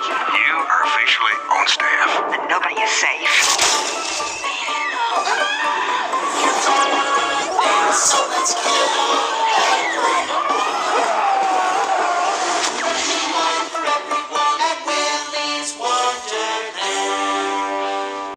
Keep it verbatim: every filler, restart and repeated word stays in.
You are officially on staff. And nobody is safe. So let's get